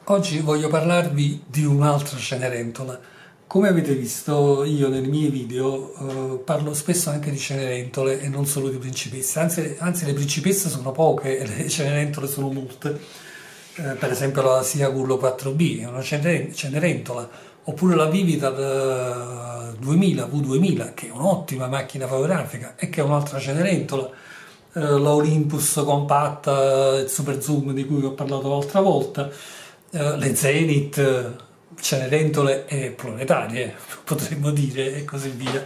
Oggi voglio parlarvi di un'altra Cenerentola. Come avete visto, io nei miei video parlo spesso anche di Cenerentole e non solo di principesse, anzi le principesse sono poche e le Cenerentole sono molte. Per esempio la Siagullo 4B è una Cenerentola, oppure la Vivital 2000 V2000, che è un'ottima macchina fotografica e che è un'altra Cenerentola. La Olympus compatta, il Super Zoom di cui ho parlato l'altra volta, le Zenith, Cenerentole e planetarie, potremmo dire, e così via.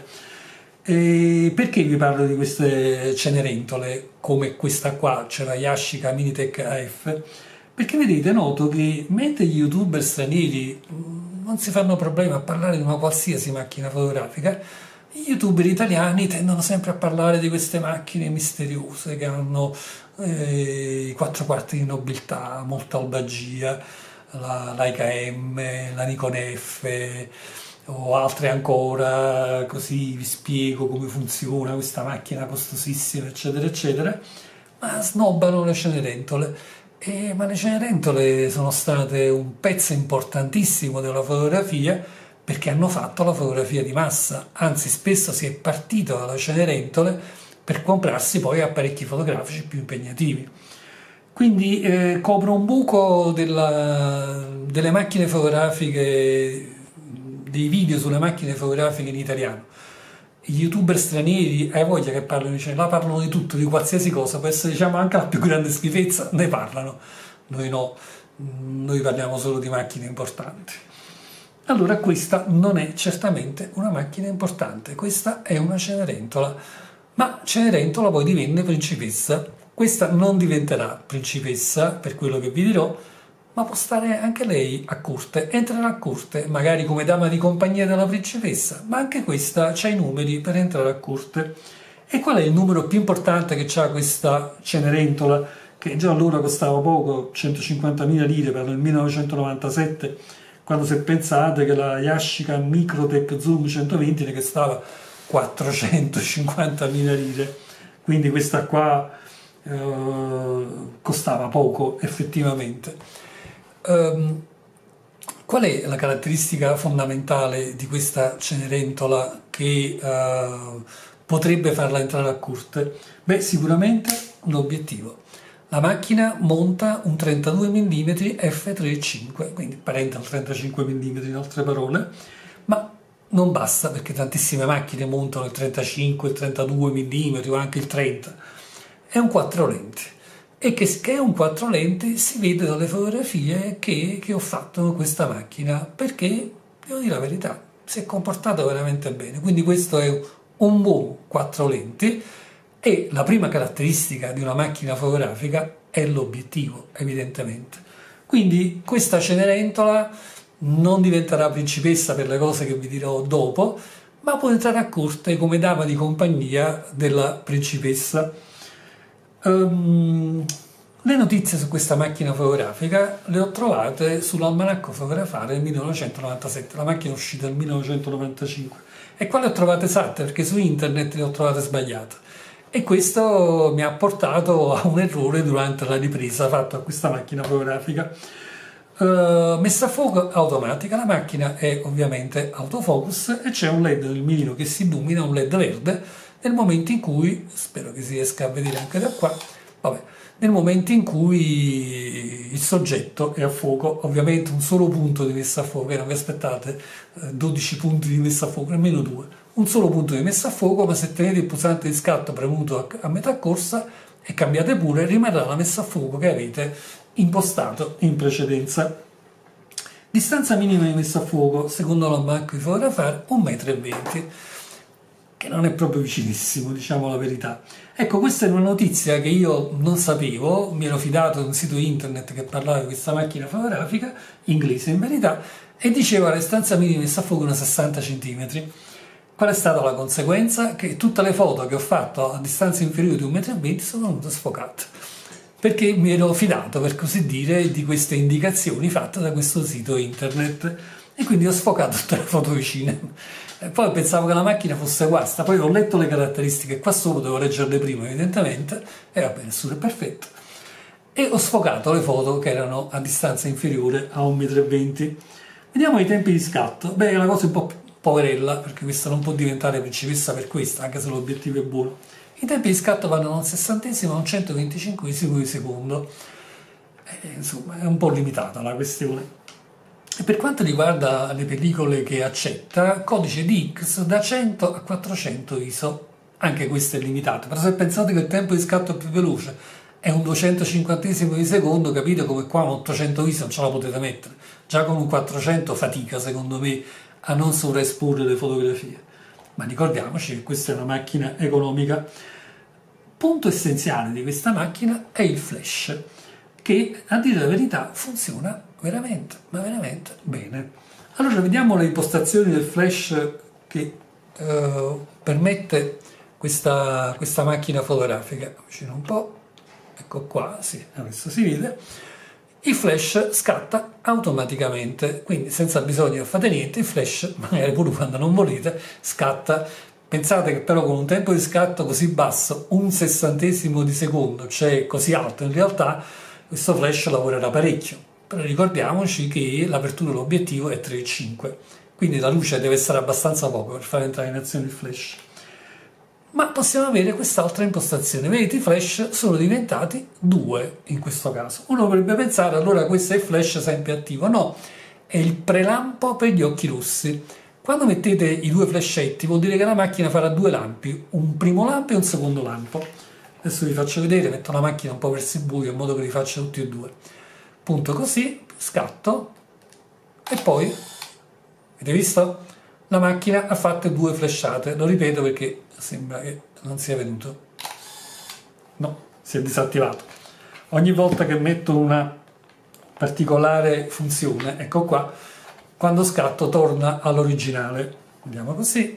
E perché vi parlo di queste Cenerentole come questa qua, cioè la Yashica Minitech AF? Perché vedete, noto che mentre gli youtuber stranieri non si fanno problemi a parlare di una qualsiasi macchina fotografica, gli youtuber italiani tendono sempre a parlare di queste macchine misteriose che hanno i quattro quarti di nobiltà, molta albagia, la Leica M, la Nikon F o altre ancora, così vi spiego come funziona questa macchina costosissima, eccetera, eccetera, ma snobbano le Cenerentole. Ma le Cenerentole sono state un pezzo importantissimo della fotografia perché hanno fatto la fotografia di massa, anzi spesso si è partito dalla Cenerentole per comprarsi poi apparecchi fotografici più impegnativi. Quindi copro un buco delle macchine fotografiche, dei video sulle macchine fotografiche in italiano. Gli youtuber stranieri, hai voglia che parlino, cioè, là parlano di tutto, di qualsiasi cosa, può essere diciamo anche la più grande schifezza, ne parlano. Noi no, noi parliamo solo di macchine importanti. Allora questa non è certamente una macchina importante, questa è una Cenerentola, ma Cenerentola poi divenne principessa. Questa non diventerà principessa, per quello che vi dirò, ma può stare anche lei a corte, entrerà a corte, magari come dama di compagnia della principessa, ma anche questa c'ha i numeri per entrare a corte. E qual è il numero più importante che c'ha questa Cenerentola, che già allora costava poco, 150.000 lire per il 1997, quando se pensate che la Yashica Microtech Zoom 120 ne costava 450.000 lire, quindi questa qua costava poco effettivamente. Qual è la caratteristica fondamentale di questa Cenerentola che potrebbe farla entrare a corte? Beh, sicuramente l'obiettivo. La macchina monta un 32 mm f3.5, quindi parente al 35 mm in altre parole, ma non basta perché tantissime macchine montano il 35, il 32 mm o anche il 30. È un 4 lenti e che è un 4 lenti si vede dalle fotografie che ho fatto con questa macchina, perché devo dire la verità, si è comportato veramente bene. Quindi questo è un buon 4 lenti e la prima caratteristica di una macchina fotografica è l'obiettivo, evidentemente. Quindi questa Cenerentola non diventerà principessa per le cose che vi dirò dopo, ma può entrare a corte come dama di compagnia della principessa. Le notizie su questa macchina fotografica le ho trovate sull'Almanacco Fotografare del 1997, la macchina è uscita nel 1995 e qua le ho trovate esatte perché su internet le ho trovate sbagliate e questo mi ha portato a un errore durante la ripresa fatta a questa macchina fotografica. Messa a fuoco automatica, la macchina è ovviamente autofocus e c'è un LED nel mirino che si illumina, un LED verde, nel momento in cui, spero che si riesca a vedere anche da qua, vabbè, nel momento in cui il soggetto è a fuoco, ovviamente un solo punto di messa a fuoco, non vi aspettate 12 punti di messa a fuoco, nemmeno due, un solo punto di messa a fuoco, ma se tenete il pulsante di scatto premuto a metà corsa e cambiate pure, rimarrà la messa a fuoco che avete impostato in precedenza. Distanza minima di messa a fuoco, secondo l'Almanacco di Fotografare, 1,20 m, che non è proprio vicinissimo, diciamo la verità. Ecco, questa è una notizia che io non sapevo, mi ero fidato di un sito internet che parlava di questa macchina fotografica, inglese in verità, e diceva la distanza minima di messa a fuoco una 60 cm. Qual è stata la conseguenza? Che tutte le foto che ho fatto a distanza inferiore di 1,20 m sono venute sfocate, perché mi ero fidato, per così dire, di queste indicazioni fatte da questo sito internet e quindi ho sfocato tutte le foto vicine. Poi pensavo che la macchina fosse questa, poi ho letto le caratteristiche qua sopra, devo leggerle prima evidentemente, e va bene, nessuno è perfetto. e ho sfocato le foto che erano a distanza inferiore a 1,20 m. Vediamo i tempi di scatto. Beh, è una cosa un po' poverella, perché questa non può diventare principessa per questa, anche se l'obiettivo è buono. I tempi di scatto vanno da un sessantesimo a un 125esimo di secondo. Insomma, è un po' limitata la questione. E per quanto riguarda le pellicole che accetta, codice DX da 100 a 400 ISO. Anche questo è limitato. Però se pensate che il tempo di scatto più veloce è un 250esimo di secondo, capite come qua un 800 ISO non ce la potete mettere. Già con un 400 fatica, secondo me, a non sovraesporre le fotografie. Ma ricordiamoci che questa è una macchina economica. Punto essenziale di questa macchina è il flash, che a dire la verità funziona veramente, ma veramente bene. Allora vediamo le impostazioni del flash che permette questa macchina fotografica. Avvicino un po', ecco qua, sì, adesso si vede. Il flash scatta automaticamente, quindi senza bisogno di fare niente, il flash, magari pure quando non volete, scatta. Pensate che però con un tempo di scatto così basso, un sessantesimo di secondo, cioè così alto in realtà, questo flash lavorerà parecchio. Però ricordiamoci che l'apertura dell'obiettivo è 3,5, quindi la luce deve essere abbastanza poco per far entrare in azione il flash. Ma possiamo avere quest'altra impostazione. Vedete, i flash sono diventati 2 in questo caso. Uno potrebbe pensare, allora questo è il flash sempre attivo. No, è il prelampo per gli occhi rossi. Quando mettete i 2 flashetti vuol dire che la macchina farà 2 lampi, un primo lampo e un secondo lampo. Adesso vi faccio vedere, metto la macchina un po' verso il buio in modo che li faccia tutti e 2. Punto così, scatto e poi, avete visto? La macchina ha fatto 2 flashate. Lo ripeto perché sembra che non sia venuto. No, si è disattivato. Ogni volta che metto una particolare funzione, ecco qua, quando scatto torna all'originale. Vediamo così.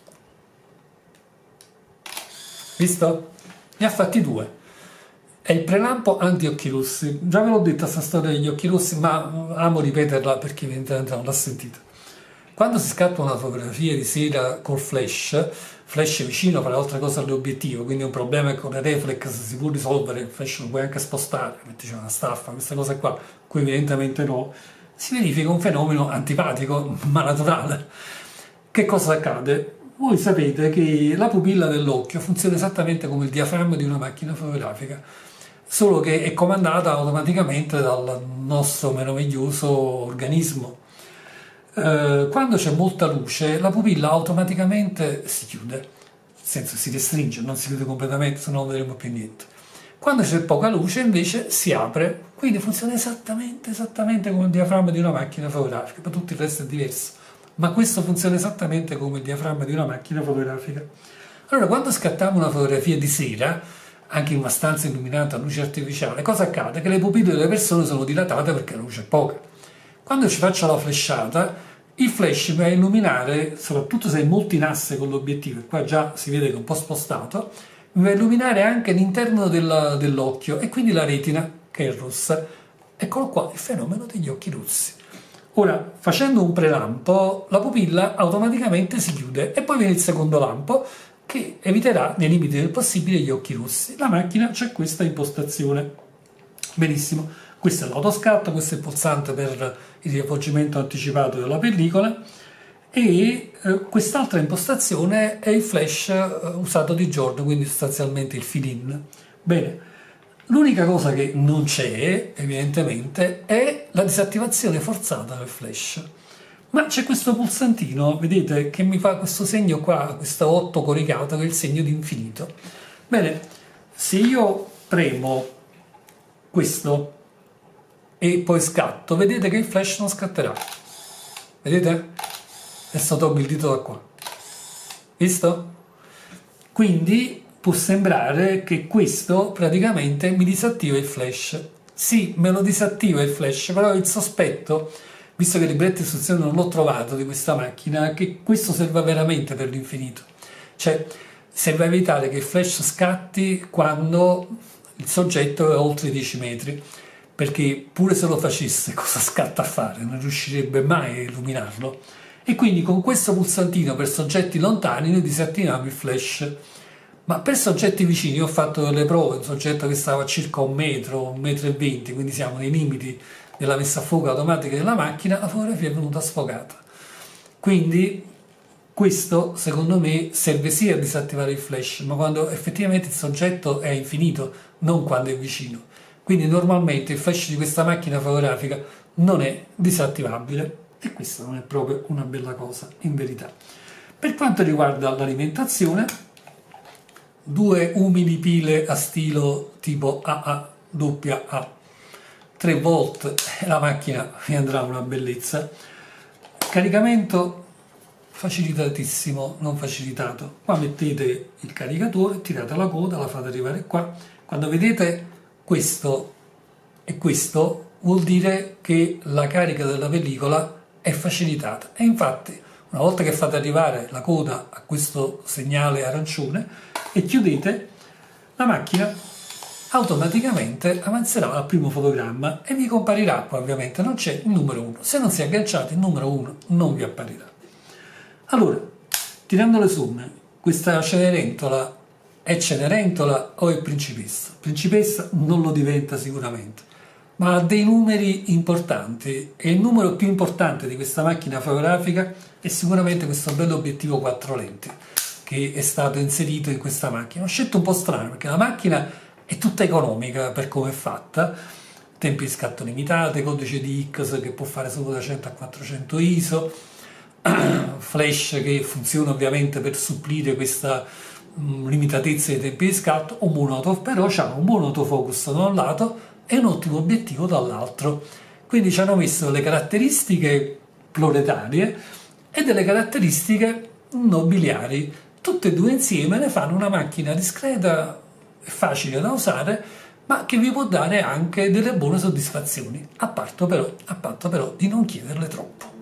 Visto? Ne ha fatti 2. È il prelampo anti-occhi rossi. Già ve l'ho detto questa storia degli occhi rossi, ma amo ripeterla per chi evidentemente non l'ha sentita. Quando si scatta una fotografia di sera col flash vicino fa altre cose all'obiettivo, quindi un problema con le reflex si può risolvere, il flash lo puoi anche spostare, mettici una staffa, queste cose qua, qui evidentemente no, si verifica un fenomeno antipatico ma naturale. Che cosa accade? Voi sapete che la pupilla dell'occhio funziona esattamente come il diaframma di una macchina fotografica, solo che è comandata automaticamente dal nostro meraviglioso organismo. Quando c'è molta luce, la pupilla automaticamente si chiude, nel senso si restringe, non si chiude completamente, se no non vedremo più niente. Quando c'è poca luce invece si apre, quindi funziona esattamente come il diaframma di una macchina fotografica, per tutto il resto è diverso, ma questo funziona esattamente come il diaframma di una macchina fotografica. Allora quando scattiamo una fotografia di sera, anche in una stanza illuminata a luce artificiale, cosa accade? Che le pupille delle persone sono dilatate perché la luce è poca. Quando ci faccio la flashata, il flash mi va a illuminare, soprattutto se è molto in asse con l'obiettivo, e qua già si vede che è un po' spostato, mi va a illuminare anche l'interno dell'occhio e quindi la retina, che è rossa. Eccolo qua, il fenomeno degli occhi rossi. Ora, facendo un prelampo, la pupilla automaticamente si chiude e poi viene il secondo lampo che eviterà, nei limiti del possibile, gli occhi rossi. La macchina c'è questa impostazione. Benissimo. Questo è l'autoscatto, questo è il pulsante per il riavvolgimento anticipato della pellicola e quest'altra impostazione è il flash usato di giorno, quindi sostanzialmente il fill-in. Bene, l'unica cosa che non c'è, evidentemente, è la disattivazione forzata del flash. Ma c'è questo pulsantino, vedete, che mi fa questo segno qua, questo 8 coricato, che è il segno di infinito. Bene, se io premo questo e poi scatto, vedete che il flash non scatterà. Vedete? Adesso tolgo il dito da qua. Visto? Quindi può sembrare che questo praticamente mi disattiva il flash. Sì, me lo disattiva il flash, però il sospetto, visto che il libretto di istruzione non l'ho trovato di questa macchina, è che questo serva veramente per l'infinito. Cioè, serve a evitare che il flash scatti quando il soggetto è oltre i 10 metri. Perché pure se lo facesse cosa scatta a fare? Non riuscirebbe mai a illuminarlo. E quindi con questo pulsantino per soggetti lontani noi disattiviamo il flash. Ma per soggetti vicini ho fatto delle prove, un soggetto che stava a circa 1 metro e 20, quindi siamo nei limiti della messa a fuoco automatica della macchina, la fotografia è venuta sfocata. Quindi questo secondo me serve sia a disattivare il flash, ma quando effettivamente il soggetto è infinito, non quando è vicino. Quindi normalmente il flash di questa macchina fotografica non è disattivabile e questa non è proprio una bella cosa in verità. Per quanto riguarda l'alimentazione, 2 umili pile a stilo tipo AA, 3 volt e la macchina vi andrà una bellezza. Caricamento facilitatissimo, non facilitato. Qua mettete il caricatore, tirate la coda, la fate arrivare qua. Quando vedete questo e questo vuol dire che la carica della pellicola è facilitata e infatti una volta che fate arrivare la coda a questo segnale arancione e chiudete, la macchina automaticamente avanzerà al primo fotogramma e vi comparirà, poi ovviamente non c'è il numero 1. Se non si è agganciato il numero 1 non vi apparirà. Allora, tirando le somme, questa Cenerentola è Cenerentola o è Principessa? Principessa non lo diventa sicuramente, ma ha dei numeri importanti e il numero più importante di questa macchina fotografica è sicuramente questo bello obiettivo 4 lenti che è stato inserito in questa macchina. Ho scelto un po' strano perché la macchina è tutta economica per come è fatta, tempi di scatto limitate, codice di X che può fare solo da 100 a 400 ISO, flash che funziona ovviamente per supplire questa limitatezza dei tempi di scatto, un buon però c'ha un buon autofocus da un lato e un ottimo obiettivo dall'altro, quindi ci hanno messo delle caratteristiche proletarie e delle caratteristiche nobiliari, tutte e due insieme ne fanno una macchina discreta e facile da usare, ma che vi può dare anche delle buone soddisfazioni, a patto però di non chiederle troppo.